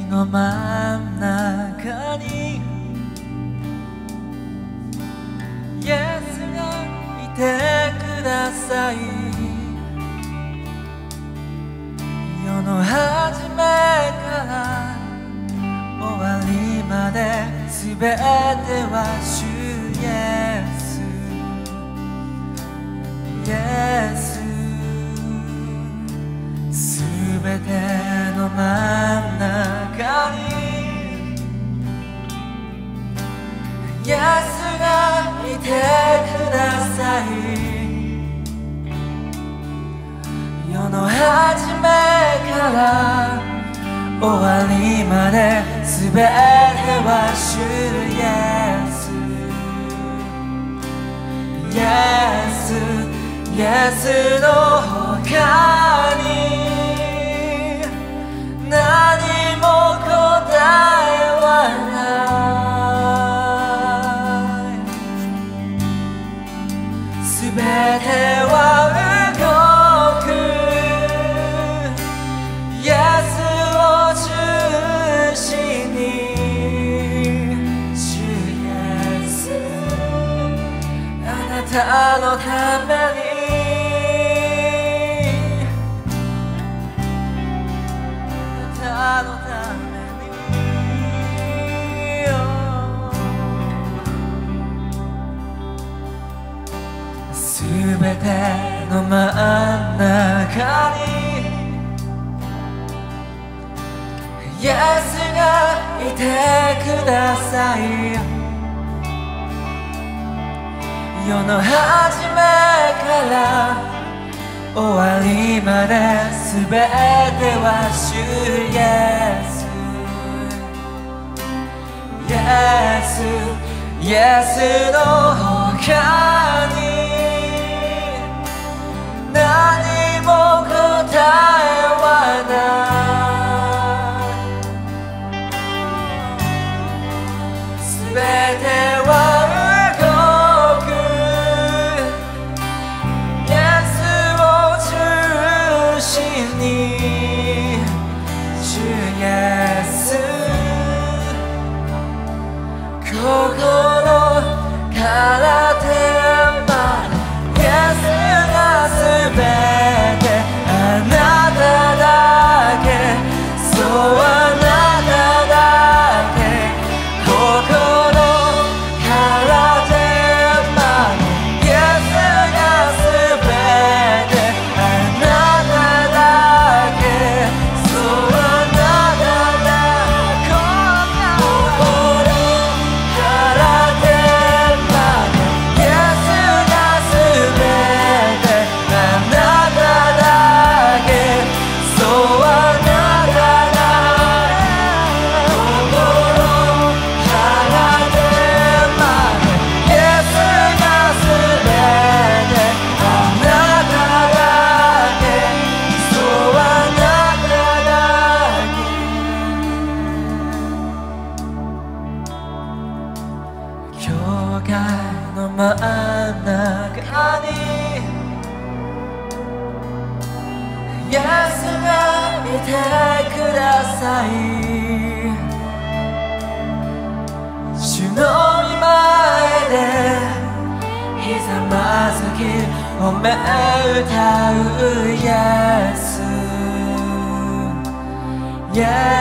の真ん中にイエスがいてください。世の始めから終わりまで全ては主イエス、イエス、全ての真ん中にイエスがいてください。世の始めから終わりまで全ては主イエス、イエス、イエスの他に何も答えはない。全ては動くイエスを中心に、主イエス、あなたのために、あなたのために、すべての真ん中にイエスがいてください。世の始めから終わりまで全ては主イエス、イエス、イエスの他に何も答えはない。全ては動くイエスを中心に、主イエス、心から手までイエスが全てあなただけ、そうあなただけ、心から手までイエスが全てあなただけ、そうあなただけ、心から手までイエスが全てあなただけ、そうあなただけ、心から手までイエスが全てあなただけ、そうあなただけ。教会の真ん中にイエスがいてください。主の御前でひざまずき褒め歌うイエス、イエ